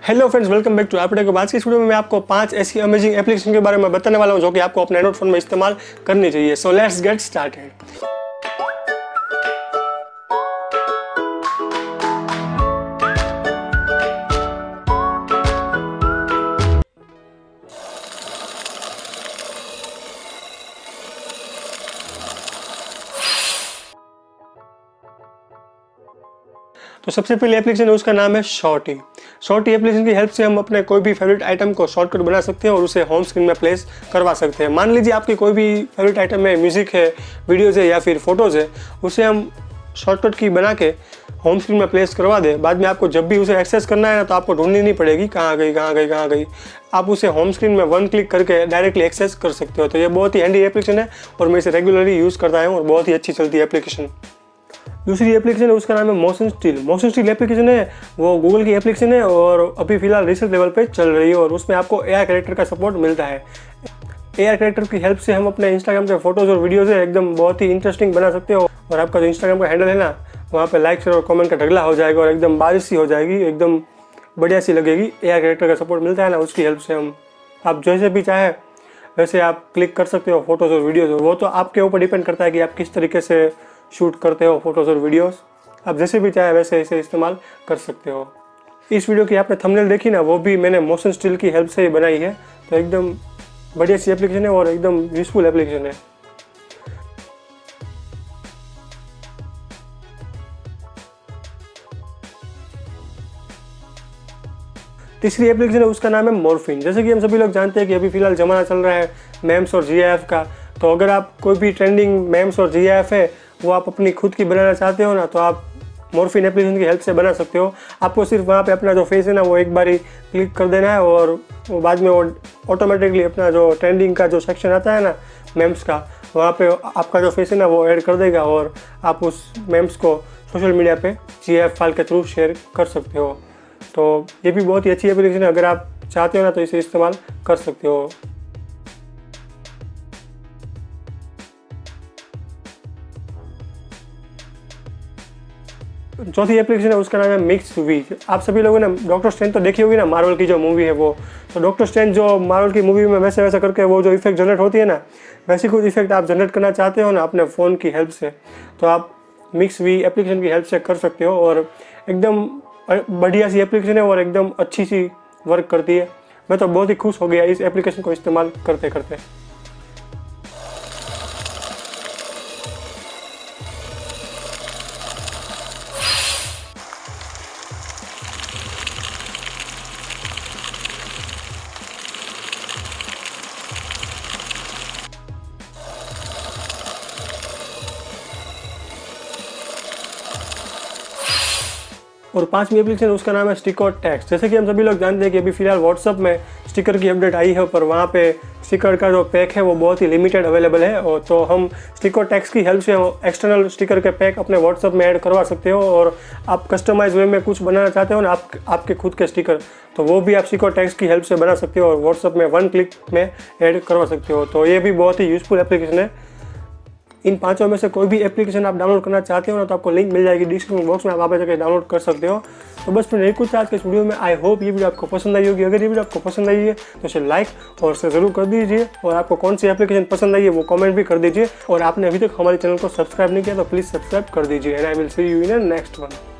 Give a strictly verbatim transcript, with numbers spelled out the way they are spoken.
Hello friends, welcome back to Aptech. आज की इस वीडियो में मैं आपको पांच ऐसी अमेजिंग एप्लीकेशन के बारे में बताने वाला हूं जो कि आपको अपने एंड्रॉइड फोन में इस्तेमाल करनी चाहिए। So let's get started. तो सबसे पहले एप्लीकेशन है, उसका नाम है शॉर्टी। शॉर्टी एप्लीकेशन की हेल्प से हम अपने कोई भी फेवरेट आइटम को शॉर्टकट बना सकते हैं और उसे होम स्क्रीन में प्लेस करवा सकते हैं। मान लीजिए आपकी कोई भी फेवरेट आइटम है, म्यूजिक है, वीडियोज़ है या फिर फोटोज़ है, उसे हम शॉर्टकट की बना के होम स्क्रीन में प्लेस करवा दें। बाद में आपको जब भी उसे एक्सेस करना है ना, तो आपको ढूंढनी नहीं पड़ेगी कहाँ गई कहाँ गई कहाँ गई। आप उसे होम स्क्रीन में वन क्लिक करके डायरेक्टली एक्सेस कर सकते हो। तो ये बहुत ही हैंडी एप्लीकेशन है और मैं इसे रेगुलरली यूज़ करता हूँ और बहुत ही अच्छी चलती है एप्लीकेशन। दूसरी एप्लीकेशन है, उसका नाम है Motion Still. Motion Still application है वो गूगल की एप्लीकेशन है और अभी फिलहाल रिसर्च लेवल पे चल रही है और उसमें आपको एआई कैरेक्टर का सपोर्ट मिलता है। एआई कैरेक्टर की हेल्प से हम अपने इंस्टाग्राम के फोटोज़ और वीडियोज़ है एकदम बहुत ही इंटरेस्टिंग बना सकते हो और आपका जो इंस्टाग्राम का हैंडल है ना, वहाँ पे लाइक शेयर और कमेंट का ढगला हो जाएगा और एकदम बारिश सी हो जाएगी, एकदम बढ़िया सी लगेगी। एआई कैरेक्टर का सपोर्ट मिलता है ना, उसकी हेल्प से हम आप जैसे भी चाहे वैसे आप क्लिक कर सकते हो फोटोज़ और वीडियोज़। वो तो आपके ऊपर डिपेंड करता है कि आप किस तरीके से शूट करते हो फोटोज़ और वीडियोस। आप जैसे भी चाहे वैसे इसे इस्तेमाल कर सकते हो। इस वीडियो की आपने थंबनेल देखी ना, वो भी मैंने मोशन स्टील की हेल्प से ही बनाई है। तो एकदम बढ़िया सी एप्लीकेशन है और एकदम यूजफुल एप्लीकेशन है। तीसरी एप्लीकेशन है, उसका नाम है मॉर्फिन। जैसे कि हम सभी लोग जानते हैं कि अभी फिलहाल ज़माना चल रहा है मेम्स और जीआईएफ का। तो अगर आप कोई भी ट्रेंडिंग मेम्स और जीआईएफ है वो आप अपनी खुद की बनाना चाहते हो ना, तो आप मॉर्फिन एप्लीकेशन की हेल्प से बना सकते हो। आपको सिर्फ वहाँ पे अपना जो फेस है ना, वो एक बारी क्लिक कर देना है और वो बाद में वो ऑटोमेटिकली अपना जो ट्रेंडिंग का जो सेक्शन आता है ना मेम्स का, वहाँ पे आपका जो फेस है ना वो ऐड कर देगा और आप उस मेम्स को सोशल मीडिया पे जीआईएफ फाइल के थ्रू शेयर कर सकते हो। तो ये भी बहुत ही अच्छी एप्लीकेशन है, अगर आप चाहते हो ना तो इसे इस्तेमाल कर सकते हो। चौथी एप्लीकेशन है, उसका नाम है मिक्स वी। आप सभी लोगों ने डॉक्टर स्ट्रेंज तो देखी होगी ना, मार्वल की जो मूवी है वो। तो डॉक्टर स्ट्रेंज जो मार्वल की मूवी में वैसे वैसे करके वो जो इफेक्ट जनरेट होती है ना, वैसी कुछ इफेक्ट आप जनरेट करना चाहते हो ना अपने फ़ोन की हेल्प से, तो आप मिक्स वी एप्लीकेशन की हेल्प से कर सकते हो और एकदम बढ़िया सी एप्लीकेशन है और एकदम अच्छी सी वर्क करती है। मैं तो बहुत ही खुश हो गया इस एप्लीकेशन को इस्तेमाल करते करते। और पांचवी एप्लीकेशन उसका नाम है स्टिकर टेक्स्ट। जैसे कि हम सभी लोग जानते हैं कि अभी फिलहाल व्हाट्सअप में स्टिकर की अपडेट आई है, पर वहाँ पे स्टिकर का जो पैक है वो बहुत ही लिमिटेड अवेलेबल है। और तो हम स्टिकर टेक्स्ट की हेल्प से एक्सटर्नल स्टिकर के पैक अपने व्हाट्सअप में ऐड करवा सकते हो और आप कस्टमाइज वे में कुछ बनाना चाहते हो ना, आप आपके खुद के स्टिकर, तो वो भी आप स्टिकर टेक्स्ट की हेल्प से बना सकते हो और व्हाट्सअप में वन क्लिक में ऐड करवा सकते हो। तो ये भी बहुत ही यूजफुल एप्लीकेशन है। इन पांचों में से कोई भी एप्लीकेशन आप डाउनलोड करना चाहते हो ना, तो आपको लिंक मिल जाएगी डिस्क्रिप्शन बॉक्स में, आप वहाँ पे जाकर डाउनलोड कर सकते हो। तो बस फिर यही कुछ आज के इस वीडियो में। आई होप ये वीडियो आपको पसंद आई होगी। अगर ये वीडियो आपको पसंद आई है तो इसे लाइक और शेयर जरूर कर दीजिए और आपको कौन सी एप्लीकेशन पसंद आई है वो कमेंट भी कर दीजिए। और आपने अभी तक हमारे चैनल को सब्सक्राइब नहीं किया तो प्लीज़ सब्सक्राइब कर दीजिए। And I will see you in next one.